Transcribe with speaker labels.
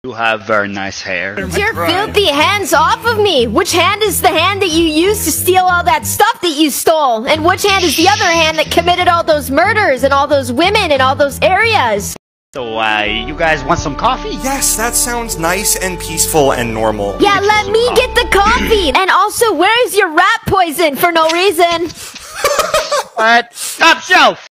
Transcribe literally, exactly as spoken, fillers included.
Speaker 1: You have very nice hair.
Speaker 2: Your filthy hands off of me! Which hand is the hand that you used to steal all that stuff that you stole? And which hand is the other hand that committed all those murders and all those women in all those areas?
Speaker 1: So, uh, you guys want some coffee?
Speaker 3: Yes, that sounds nice and peaceful and normal.
Speaker 2: Yeah, let me get the coffee! And also, where's your rat poison for no reason?
Speaker 1: What? Top shelf!